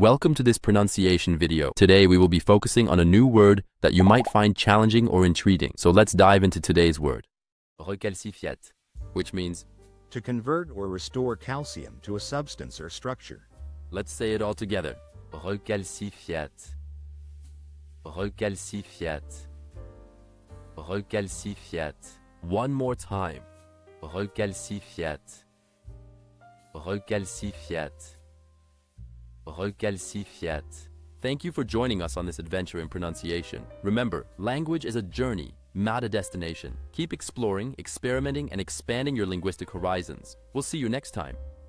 Welcome to this pronunciation video. Today we will be focusing on a new word that you might find challenging or intriguing. So let's dive into today's word. Recalcifiâtes, which means to convert or restore calcium to a substance or structure. Let's say it all together. Recalcifiâtes. Recalcifiâtes. Recalcifiâtes. One more time. Recalcifiâtes. Recalcifiâtes. Recalcifiâtes. Thank you for joining us on this adventure in pronunciation. Remember, language is a journey, not a destination. Keep exploring, experimenting, and expanding your linguistic horizons. We'll see you next time.